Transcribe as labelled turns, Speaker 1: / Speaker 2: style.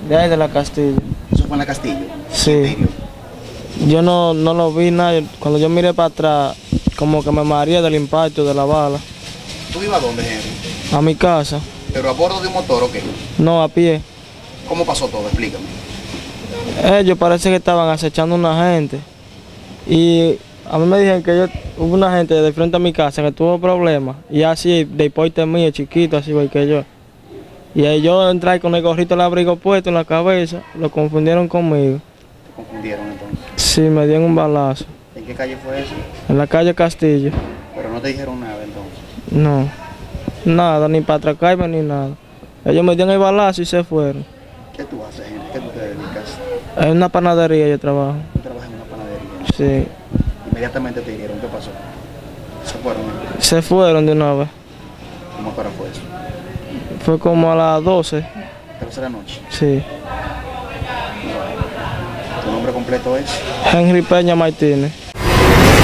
Speaker 1: De ahí de la Castillo.
Speaker 2: ¿Eso fue en la Castillo?
Speaker 1: Sí. Yo no lo vi nada. Cuando yo miré para atrás, como que me mareé del impacto de la bala.
Speaker 2: ¿Tú ibas a dónde, Henry?
Speaker 1: A mi casa.
Speaker 2: ¿Pero a bordo de un motor o qué?
Speaker 1: No, a pie.
Speaker 2: ¿Cómo pasó todo? Explícame.
Speaker 1: Ellos parece que estaban acechando a una gente. Y a mí me dijeron que hubo una gente de frente a mi casa que tuvo problemas. Y así, de porte mío, chiquito, así igual que yo. Y ahí yo entré con el gorrito del abrigo puesto en la cabeza. Lo confundieron conmigo.
Speaker 2: ¿Te confundieron entonces?
Speaker 1: Sí, me dieron un balazo.
Speaker 2: ¿En qué calle fue eso?
Speaker 1: En la calle Castillo.
Speaker 2: Pero no te dijeron nada entonces.
Speaker 1: No, nada, ni para atracarme ni nada. Ellos me dieron el balazo y se fueron.
Speaker 2: ¿Qué tú haces, Henry? ¿Qué tú te dedicas?
Speaker 1: En una panadería yo trabajo.
Speaker 2: ¿Tú trabajas en una panadería?
Speaker 1: Sí.
Speaker 2: Inmediatamente te dijeron, ¿qué pasó? Se fueron.
Speaker 1: Se fueron de una vez.
Speaker 2: ¿Cómo para fue eso?
Speaker 1: Fue como a las 12.
Speaker 2: Tercera noche.
Speaker 1: Sí.
Speaker 2: ¿Tu nombre completo es?
Speaker 1: Henry Peña Martínez.